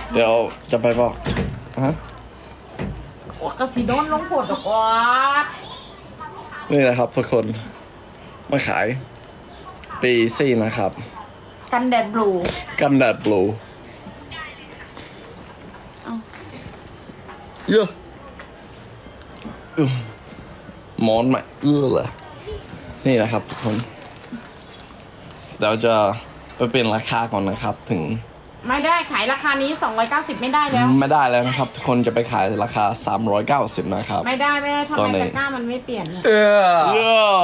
เดี๋ยวจะไปบอกฮะโอ้กระสีโดนลงโผดดอกว่านี่นะครับทุกคนมาขายปีซี่นะครับกันแดดบลูกันแดดบลูเยอะหมอนใหม่เลยนี่นะครับทุกคนเดี๋ยวจะไปเป็นราคาก่อนนะครับถึงไม่ได้ขายราคานี้290ไม่ได้แล้วไม่ได้แล้วนะครับทุกคนจะไปขายราคา390นะครับไม่ได้ทำไมตะกร้ามันไม่เปลี่ยนเย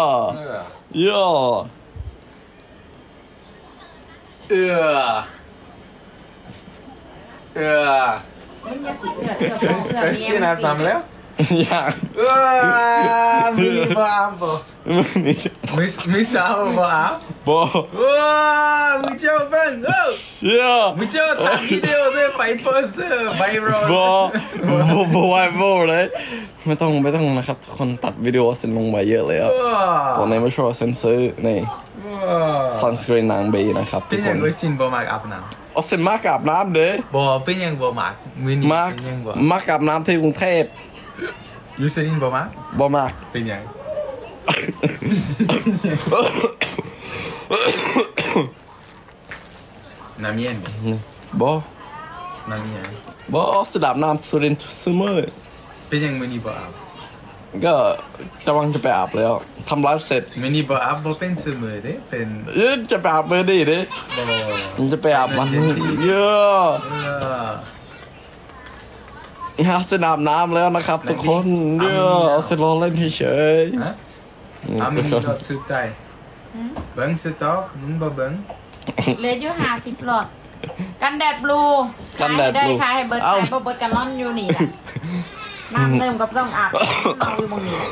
มันจะสีเลือด Specie na tam leo? อย่าง Mini bambo. Misal ba? โบมึงเจ้าบ้างมึงเจ้าทำวิดีโอด้วยไปโพสต์ไวรัลโบไวเลยไม่ต้องนะครับทุกคนตัดวิดีโอเซ็นลงไปเยอะเลยอ่ะตอนนี้ไม่ชอบเซ็นเซอร์นี่ซันสกรีนนางบีนะครับเป็นยังไงสินบ่มากอาบน้ำเอาเซ็นมากอาบน้ำเด้บ่เป็นยังบ่มากมินิมากอาบน้ำที่กรุงเทพยูเซนินบ่มากเป็นยังน้ำเย็นบ่น้ำเย็นบ่สดับน้ำสุรินทร์ซูเมอร์เป็นยังมินิบ่อาบก็กำลังจะไปอาบแล้วทำไลฟ์เสร็จมินิบ่อาบบ่เป็นซูเมอร์เด้เป็นจะไปอาบเมื่อดีเด้มันจะไปอาบวันนี้เยอะสนามน้ำแล้วนะครับทุกคนเดี๋ยวเอาเซลล์เล่นเฉยๆมันสุดใจเบิ้งสต็อกมึงบ่เบิ้งเหลืออยู่50 หลอดกันแดดบลูได้ค่ะให้เบิร์ดกันล่อนอยู่นี่แหละน้ำเริ่มก็ต้องอาบเราอยู่บนนี้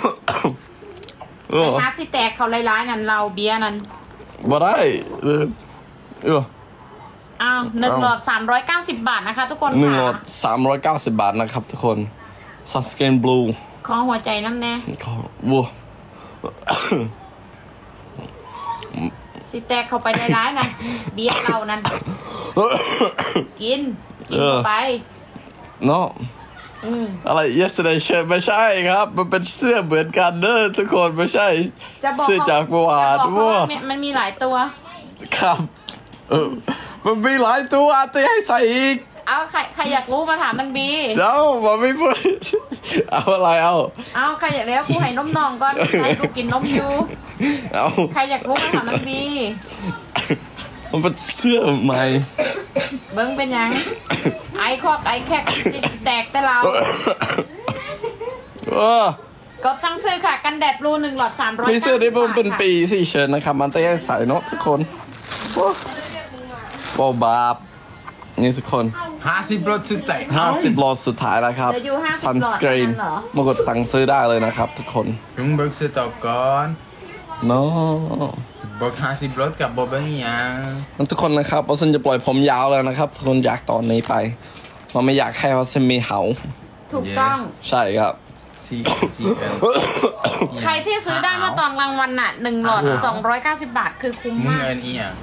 ไอ้มาสิแตกเขาร้ายๆนั่นเราเบียร์นั่นบ่ได้ 1 หลอด390 บาทนะคะทุกคน 1 หลอด390 บาทนะครับทุกคนซันสกรีนบลูขอหัวใจน้ำแน่ขอวัวสิแตกเข้าไปในร้านนะเบียร์เรานั้นกินไปเนาะอะไร yesterday shirt ไม่ใช่ครับมันเป็นเสื้อเหมือนกันเด้อทุกคนไม่ใช่เสื้อจากเมื่อวานมันมีหลายตัวครับมันมีหลายตัวตีให้ใส่อีกเอาใครอยากรู้มาถามมันบีเจ้ามาไม่พูดเอาอะไรเอาใครอยากแล้วผู้ให้นมนองก่อนใครดูกินนมอยู่ใครอยากรู้มาถามมันบีมันเป็นเสื้อใหม่เบิ้งเป็นยังไอคอกไอแคกจิสแตกแต่เรากดสั่งซื้อค่ะกันแดดบลู1 หลอด300 มีเสื้อที่เป็นปี4เชิ้ตนะครับมันต้องใส่เนาะทุกคนบาปนี่ทุกคน 50 หลอดสุดใจ 50 หลอดสุดท้ายแล้วครับซันสกรีนมากดสั่งซื้อได้เลยนะครับทุกคนมึงเบิกสต็อกก่อนเนาะบอก50 หลอดกับบอกเป็นยังทุกคนนะครับเราจะปล่อยผมยาวแล้วนะครับทุกคนอยากตอนนี้ไปมันไม่อยากแค่ว่าจะมีเหาถูกต้องใช่ครับใครที่ซื้อได้เมื่อตอนกลางวันน่ะ1 หลอด290 บาทคือคุ้มมากเงินอีอ่ะ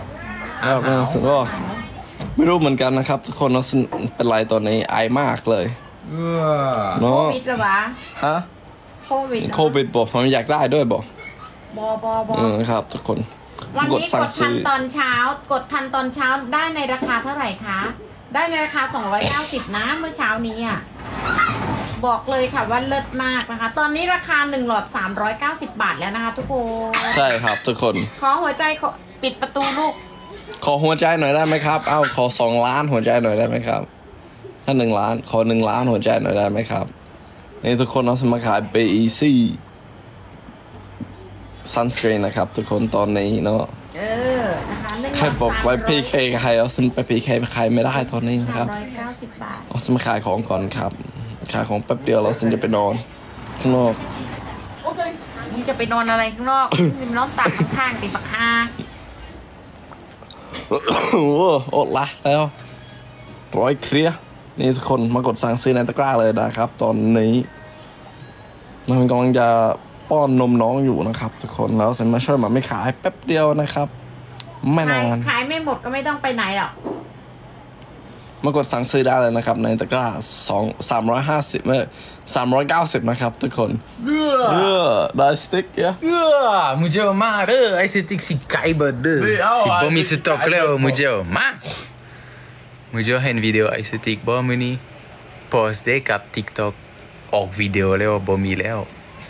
ไม่รู้เหมือนกันนะครับทุกคนเราเป็นไรตอนนี้ไอมากเลยโควิดหรอวะฮะโควิดบอกผมอยากได้ด้วยบอกครับทุกคนวันนี้กดทันตอนเช้ได้ในราคาเท่าไหร่คะได้ในราคา290นะเมื่อเช้านี้อ่ะบอกเลยค่ะว่าเลิศมากนะคะตอนนี้ราคา1 หลอด390 บาทแล้วนะคะทุกคนใช่ครับทุกคนขอหัวใจปิดประตูลูกขอหัวใจหน่อยได้ไหมครับขอ2 ล้านหัวใจหน่อยได้ไหมครับถ้า1 ล้านขอ1 ล้านหัวใจหน่อยได้ไหมครับนี่ทุกคนเราสมัครขายBECซันสกรีนนะครับทุกคนตอนนี้เนาะนะคะใครบอกไว้ PK ใครเอาซื้อไป PK ใครไม่ได้ตอนนี้นะครับ 390 บาทเอาซื้อมาขายของก่อนครับขายของแป๊บเดียวเราจะไปนอนข้างนอกมึงจะไปนอนอะไรข้างนอกมึงนอนตักข้างติดปากคาอดละแล้ว100 เคลียร์นี่ทุกคนมากดสั่งซื้อในตะกร้าเลยนะครับตอนนี้มันกำลังจะป้อนนมน้องอยู่นะครับทุกคนแล้วเซ็นมาช่วยมาไม่ขายแป๊บเดียวนะครับไม่นานขายไม่หมดก็ไม่ต้องไปไหนหรอกมากดสั่งซื้อได้เลยนะครับในตะกร้า390นะครับทุกคนได้สติ๊กเยอะมึงเจอมาเด้อไอสติ๊กสิไก่เบิดเด้อสิบ่มีสต็อกแล้วมึงเจอมามึงเจอเห็นวิดีโอไอสติ๊กบ่มื้อนี้โพสต์ได้กับ TikTok ออกวิดีโอแล้วบ่มีแล้ว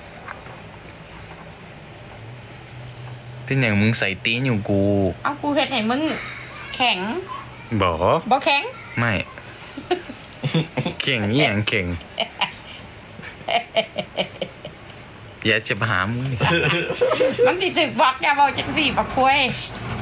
เป็นอย่างมึงใส่ตีนอยู่กูเอากูเฮ็ดให้มึงแข็งบ่บ่แข็งไม่เก่งอีหยังเก่งอย่าจะมาหามึงนี่มันสิถึกบอกอย่าบอกจังสี่บักคุย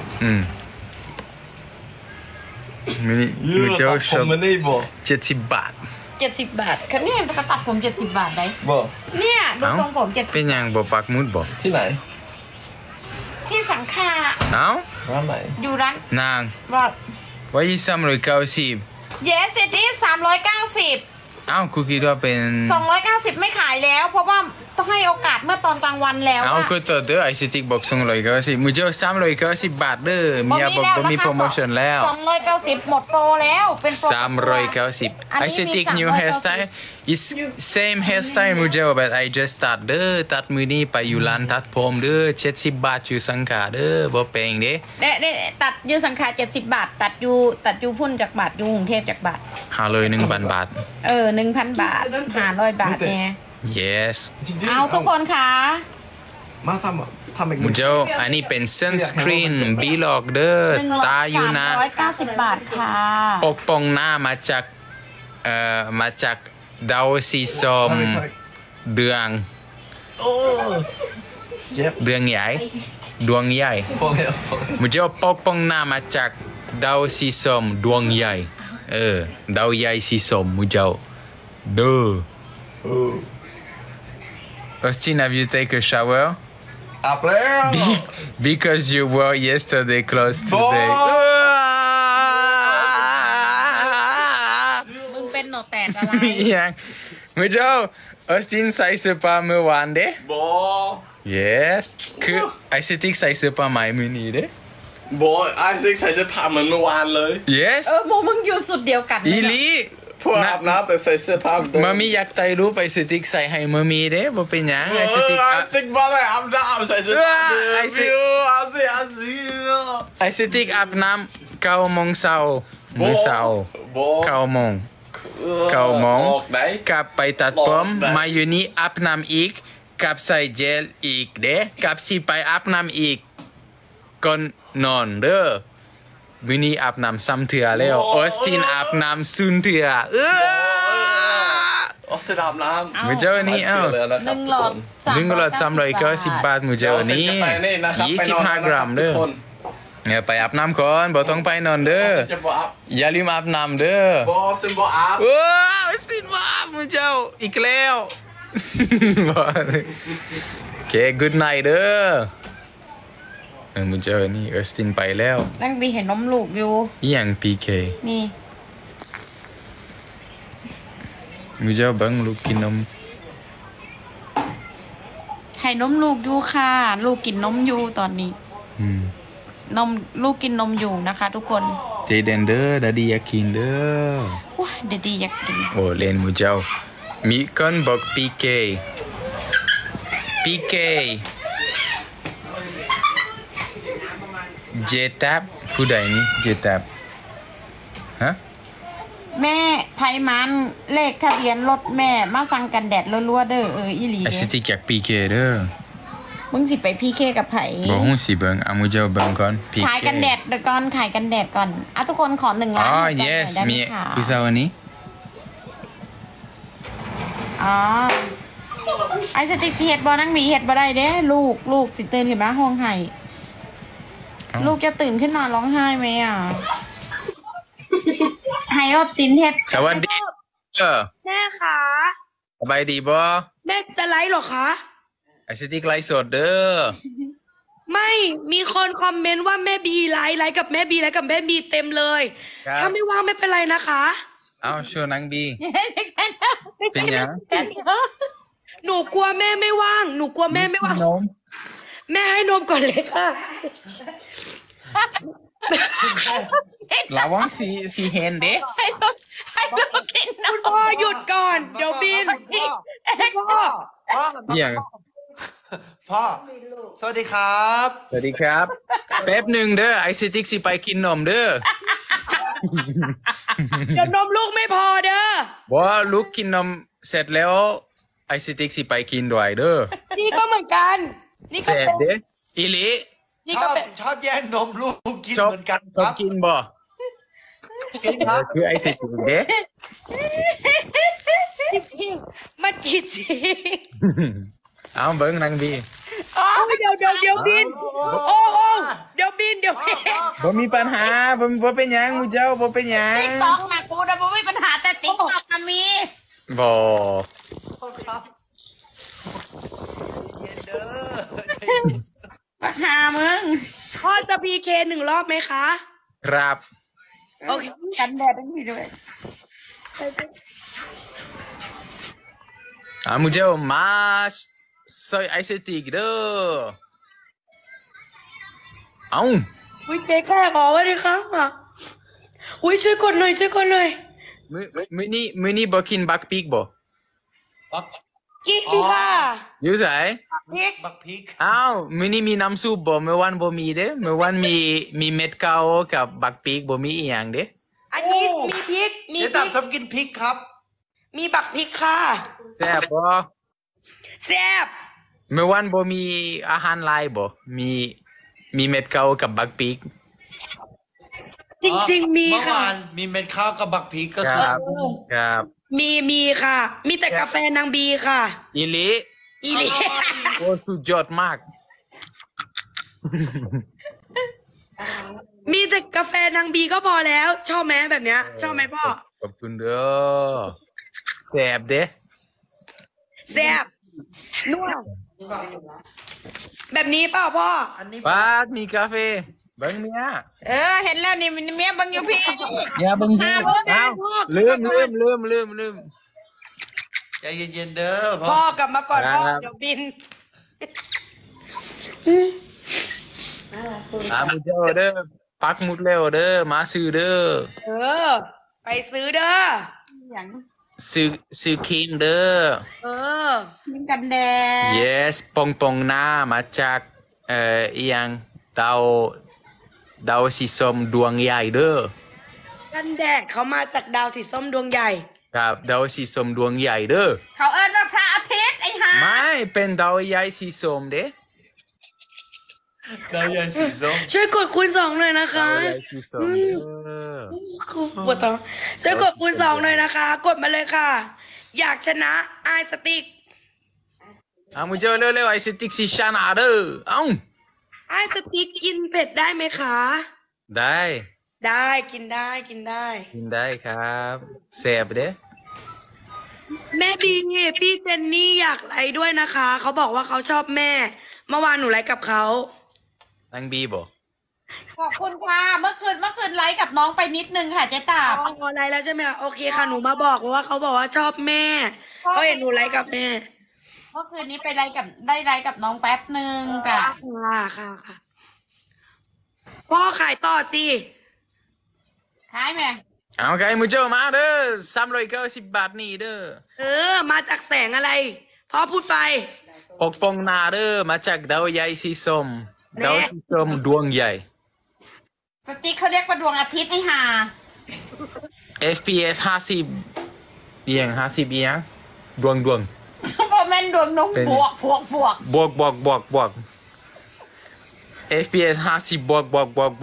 มื้อนี้มึงเจอชอบมันนี่บ่ 70 บาท 70 บาทคันนี้กระตัดผม70 บาทได้บ่เนี่ยดูทรงผมเป็นหยังบ่ปักหมุดบ่ที่ไหน 70ที่สังขาเอ้าร้านไหนอยู่ร้านนางบอกไว้390 Yes it is 390 เอ้ากูคิดว่าเป็น 290ไม่ขายแล้ว เพราะว่าต้องให้โอกาสเมื่อตอนกลางวันแล้วเอ้าก็ตัวเด้อไอซิติกบอก290มึงเจอ390 บาทเด้อมีบ่มีโปรโมชั่นแล้ว 290หมดโปรแล้วเป็นโปร 390 ไอซิติก new hairstyle is same hairstyle มึงเจอแบบ I just start เด้อตัดมือนี้ไปอยู่ร้านตัดผมเด้อ70 บาทอยู่สังขาเด้อบ่แพงเด้เนี่ยตัดยูสังขาร70 บาท ตัดยูพุ่นจากบาทยูกรุงเทพจากบาทหาเลย 1,000 บาท 1,000 บาท500 บาทเนี่ย yes เอาทุกคนค่ะมาทำอีกมึงเจออันนี้เป็น sunscreen บีลอกเด้อตาอยู่นะ 390 บาทค่ะปกป้องหน้ามาจากดาวสีส้มเดืองโอ้เจ็บเดืองใหญ่ดวงใหญ่พอแล้วมึงจะปกป้องหน้ามาจากดาวสีส้มดวงใหญ่ดาวใหญ่สีส้มมึงจะเด้อ Austin, have you taken a shower? อาบแล้ว Because you wore yesterday clothes today. มึงเป็นหนอแตกอะไรยังมึงเจ้าออสตินใส่เสื้อผ้าเมื่อวานเด้บอ Yes คือไอซิติกใส่เสื้อผ้าใหม่มื้อนี้เด้บอไอซิกใส่เสื้อผ้าเหมือนเมื่อวานเลย Yes มึงอยู่สุดเดียวกันอีลีพวกอาบน้ำแต่ใส่เสื้อผ้ามามีอยากใจรู้ไปซิติกใส่ให้มามีเด้บ่เป็นหยังไอซิติกไอซิกบอเลยอาบน้ำใส่เสื้อผ้าไอซิกอาซิไอซิติกอาบน้ำ9 โมงเช้ามื้อเช้าบอ 9 โมง 9 โมงออกไหนกลับไปตัดผมมาอยู่นี่อาบน้ำอีกกลับใส่เจลอีกเด้กลับสิไปอาบน้ำอีกก่อนนอนเด้อมื้อนี้อาบน้ำ3 เทื่อแล้วออสตินอาบน้ำ0 เทื่อออสเตรอาบน้ำมื้อเจ้านี้เอ้า 1 หลอด 1 หลอด390 บาทมื้อเจ้านี้25 กรัมเด้อเนี่ยไปอาบน้ำก่อนบ่ต้องไปนอนเด้อจะบออาบอย่าลืมอาบน้ำเด้อบอซิมบออาบโอ้ออสตินมาอาบมื้อเจ้าอีกแล้ว โอเค good night เด้อมึงเจอนี่เออสตินไปแล้วนั่งบีเห็นนมลูกอยู่อีหยัง PK นี่มึงเจอเบังลูกกินนมให้นมลูกอยู่ค่ะ ลูกกินนมอยู่ตอนนี้นมลูกกินนมอยู่นะคะ ทุกคนเจเดนเด้อดาดีอยากกินเด้อว้าเดี๋ยวดีอยากกินโอ้เล่นมึงเจ้ามีคนบอก PK PK เจแท็บผู้ใดนี่เจแท็บฮะแม่ไทยมันเลขทะเบียนรถแม่มาสั่งกันแดดรัวๆเด้ออีหลีไอเด้สิอติอยาก PK เด้อมึงสิไปพีเคกับไผบ่ฮู้สิเบิ่งเอามึงเจ้าเบิ่งก่อน PK ขายกันแดดเดี๋ยวก่อนขายกันแดดก่อนอ่ะทุกคนขอ1 ล้านอ๋อหัวใจหน่ yes อยได้ไหมมีคะผู้สาวอันนี้อ๋อไอสติ๊กสิเฮ็ดบ่นั่งมีเฮ็ดบ่ได้เด้ลูกสิตื่นขึ้นมาห้องไห้ลูกจะตื่นขึ้นมาร้องไห้ไหมอ่ะให้อดตินเฮ็ดสวัสดีแม่คะสบายดีบ่แม่จะไลฟ์เหรอคะไอสิติไลฟ์สดเด้อไม่มีคนคอมเมนต์ว่าแม่บีไลฟ์กับแม่บีไลฟ์กับแม่บีเต็มเลย ถ้าไม่ว่างไม่เป็นไรนะคะเอาโชว์นางบีเป็นหยังหนูกลัวแม่ไม่ว่างหนูกลัวแม่ไม่ว่างนมแม่ให้นมก่อนเลยค่ะระวังสีเห็นเด้ให้ลูกกินนมพ่อหยุดก่อน เดี๋ยวบินพ่ออย่างพ่อ สวัสดีครับสวัสดีครับ แป๊บหนึ่งเด้อไอซิติกสิไปกินนมเด้อเดี๋ยวนมลูกไม่พอเด้อบอกว่าลูกกินนมเสร็จแล้วไอซิติกสิไปกินด้วยเด้อนี่ก็เหมือนกัน นี่แสก็บเป็นเด้อีหลีนี่ชก็อบเป็นชอบแย่งนมลูกกินชอบเหมือนกันชคอบรับกินบ่กินครับคือไอซิติกเด้มันผิดจริงเอาเบิ้งนางบีโอ้ยเดี๋ยวบิน โอ้เดี๋ยวบินบ่มีปัญหาบ่เป็นหยังมูเจ้าบ่เป็นหยังติ๊กต็อกนะกูนะบ่มีปัญหาแต่ติ๊กต็อกนะมีบ่ปัญหามึงพ่อจะพีเค1 รอบไหมคะครับโอเคกันแดดต้องมีด้วยมูเจ้ามาใส่ไอซิติกเด้อเอาอุ้ยเจ๊แค่ขอว่าดิคะอุ้ยช่วยกดหน่อยมื้อนี้บ่กินบักปีกบ่บักกินค่ะอยู่ไสพริกบักพริกอ้าวมื้อนี้มีน้ำซุปบ่เมื่อวานบ่มีเด้เมื่อวานมีเม็ดเกากับบักปีกบ่มีอีหยังเด้อันนี้มีพริกเจ๊ตับชอบกินพริกครับมีบักพริกค่ะแซ่บบ่แซ่บเมื่อวานบ่มีอาหารหลายบ่มีเม็ดเกากับบักปีกจริงๆมีเมื่อค่ะวานมีเม็ดข้าวกับบักพริกก็คคือรับครับมีค่ะ มีแต่กาแฟนางบีค่ะอีหลีอีหลีโอ้สุดยอดมากมีแต่กาแฟนางบีก็พอแล้ว ชอบไหมแบบเนี้ย ชอบไหมพ่อขอบคุณเด้อแซ่บเด้แซ่บนัวแบบนี้เปล่าพ่ออันนี้ปากมีกาแฟเบิ่งเมียเห็นแล้วนี่เมียบังอยู่พี่อย่าเบิ่งดูอ้าวลืมใจเย็นๆเด้อพ่พ่ออกลับมาก่อนพ่อครับเดี๋ยวบินมูเจ้าเด้อปักหมุดแล้วเด้อมาซื้อเด้อเออ ไปซื้อเด้ออย่างซื้อครีมเด้อเออกินกันแดด yes ปองหน้ามาจากอีหยังดาวสีส้มดวงใหญ่เด้อกันแดดเขามาจากดาวสีส้มดวงใหญ่ครับดาวสีส้มดวงใหญ่เด้อเขาเอิ้นว่าพระอาทิตย์ไอ้ห่าไม่เป็นดาวใหญ่สีส้มเด้ดาวใหญ่สีส้มช่วยกดคูณ 2หน่อยนะคะดาวใหญ่สีส้มเด้อปวดท้องช่วยกดคูณ 2หน่อยนะคะ กดมาเลยค่ะ อยากชนะไอสติ๊กมูเจ้าเร็วๆไอ้สติ๊กสีชนะเด้อเอ้าไอสติ๊กกินเผ็ดได้ไหมคะได้ได้กินได้กินได้ครับแซ่บเด้แม่บีพี่เจนนี่อยากไลฟ์ด้วยนะคะ เขาบอกว่าเขาชอบแม่ เมื่อวานหนูไลฟ์กับเขานางบีบ่ขอบคุณค่ะเมื่อคืนไลฟ์กับน้องไปนิดนึงค่ะเจ๊ตาบอ๋อไลฟ์แล้วใช่ไหมคะโอเคค่ะหนูมาบอกว่าเขาบอกว่าชอบแม่เขาเห็นหนูไลฟ์กับแม่เมื่อคืนนี้ไปไลฟ์กับน้องแป๊บนึงจ้ะค่ะพ่อขายต่อสิขายไหมเอาไงมูเจ้ามาเด้อ390 บาทนี่เด้อมาจากแสงอะไรพ่อพูดไปปองหน้าเด้อมาจากดาวใหญ่สีส้มแน่ดาวสีส้มดวงใหญ่สติ๊กเขาเรียกว่าดวงอาทิตย์ไอ้ห่า FPS 50อีหยัง50อีหยังดวงซุปเปอร์แมนดวงนงเป็นบวกบวก FPS 50บวกบ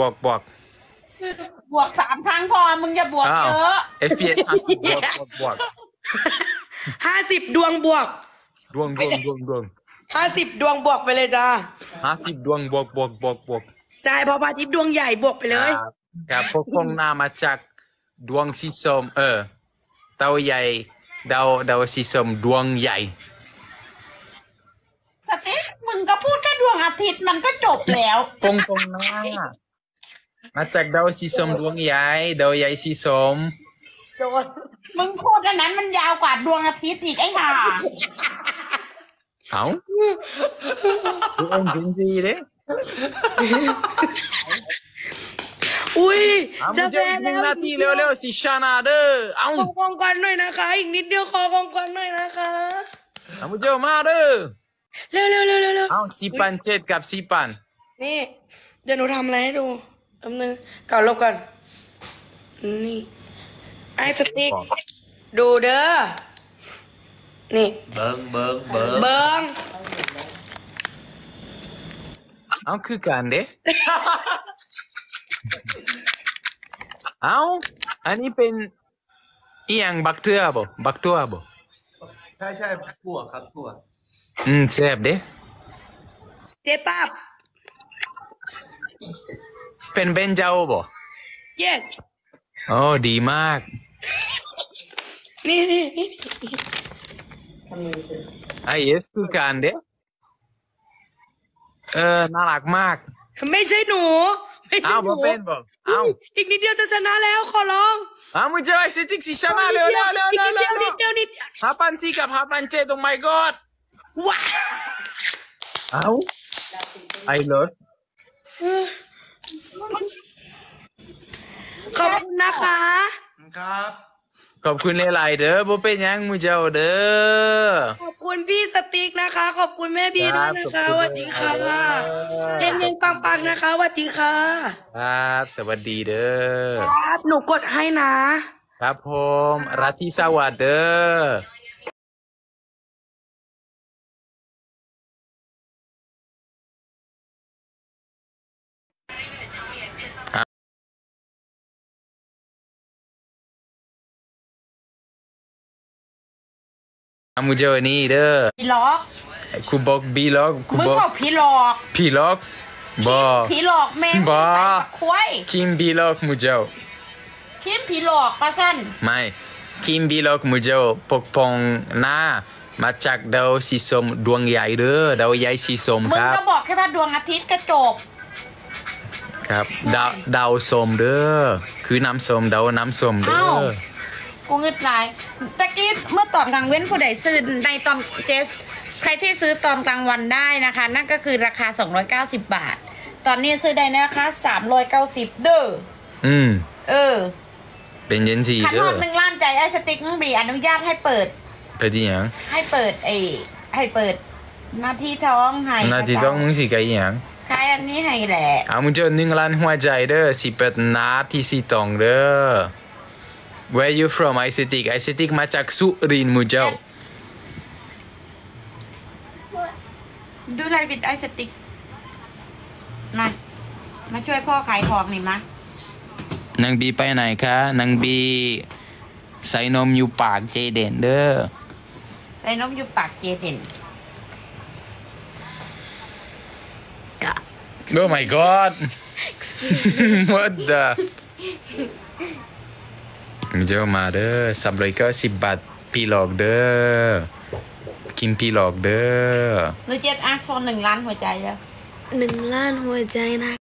วก3 ครั้งพอมึงอย่าบวกอ้าวเยอะ FPS 50บวก 50 ดวงบวกดวง 50 ดวงบวกไปเลยจ้า 50ดวงบวกใช่พอพระอาทิตย์ดวงใหญ่บวกไปเลยครับปองหน้ามาจากดวงสีส้มดาวใหญ่ดาวสีส้มดวงใหญ่สติ๊กมึงก็พูดแค่ดวงอาทิตย์มันก็จบแล้วปองหน้ามาจากดาวสีส้มดวงใหญ่ดาวใหญ่สีส้มมึงพูดอันนั้นมันยาวกว่าดวงอาทิตย์อีกไอ้ห่าเอาดูองจริงๆเด้อุ้ยเอาจะมึงเจ้าแพ้อีกหแล้นึ่งวนาทีเร็วๆสิชนะเด้อเอาขอของขวัญหน่อยนะคะ อีกนิดเดียวขอของขวัญหน่อยนะคะเอามึงเจ้ามาเด้อเร็วเร็วเร็วเร็วเร็วเอา4,700กับ4,000 นี่เดี๋ยวหนูทำอะไรให้ดูแป๊บนึงก่อนลบก่อนนี่ไอ้สติ๊กดูเด้อนี่ Bơm bơm bơm เบิ้งเอาคือกันเด้ เอาอันนี้เป็นอีหยังบักเทือบ่บักตัวบ่ใช่ใช่ถั่วครับถั่วแซ่บเด้เจตับเป็นเบนเจ้าบ่เย้โอ้ดีมากนี่นี่ไอเอสคือกันเด้น่ารักมากไม่ใช่หนูไม่ใช่เอาหนูบ่เป็นบ่เอาอีกนิดเดียวจะชนะแล้วขอร้องเอามึงเจอไอซิติกสิชนะเร็วเร็วเร็วอีกเร็วนิดเร็เดียว วนิดเดียวนิดเดียว 5,400กับ5,700 oh my god ว้าเอาไอเลิศขอบคุณนะคะครับขอบคุณหลายๆเด้อบ่เป็นหยังมึงเจ้าเด้อขอบคุณพี่สติ๊กนะคะ ขอบคุณแม่บีด้วยนะคะครับสวัสดีค่ะขอบคุณเฮงเฮงปังๆนะคะสวัสดีค่ะครับสวัสดีเด้อครับหนูกดให้นะครับผมราตรีสวัสดิ์เด้อมึงเจอนี่เด้อผีหลอกกูบอกบีล็อกกูมึงบอกบอกผีหลอกพี่ล็อกบอผีหลอกแม่งบ้าใส่กับควายคิมบีล็อกมึงเจ้าคิมผีหลอกปะสั้นไม่คิมบีล็อกมึงเจ้าปกป้องหน้ามาจากดาวสีส้มดวงใหญ่เด้อดาวใหญ่สีส้มมึคงรับก็บอกแค่ว่าดวงอาทิตย์ก็จบครับดาวส้มเด้อคือน้ำส้มดาวน้ำส้มเด้อ้าวอกูเงึดหลายตะกี้เมื่อตอนกลางเว้นผู้ใดซื้อในตอนเจสใครที่ซื้อตอนกลางวันได้นะคะ นั่นก็คือราคา 290 บาท ตอนนี้ซื้อได้ในราคา 390 เด้อ เออเป็นเย็นสีขันเด้หออดหนึ่งล้านใจไอ้สติ๊กมึงบีอนุญาตให้เปิดไปที่หยังให้เปิดให้เปิดหน้าที่ท้องให้หน้าที่ต้องมึงสิไกหยังใช่อันนี้ให้แหละเอามึงเจอ1 ล้านหัวใจเด้อสิเปิดนาที่สีตองเด้อ Where you from ไอซิติกมาจากสุรินทร์มึงเจ้าดูไลน์บิดไอ้สติ๊กมาช่วยพ่อขายของหน่อยมะนางบีไปไหนคะนางบีใส่นมอยู่ปากเจเด่นเด้อไอ้นมอยู่ปากเจเทน Oh my god What the มึงเจ้ามาเด้อ390 บาทพี่หลอกเด้อกินพี่หลอกเด้อหนูเจ็ดอาร์ฟอน1 ล้านหัวใจแล้ว 1 ล้านหัวใจนะ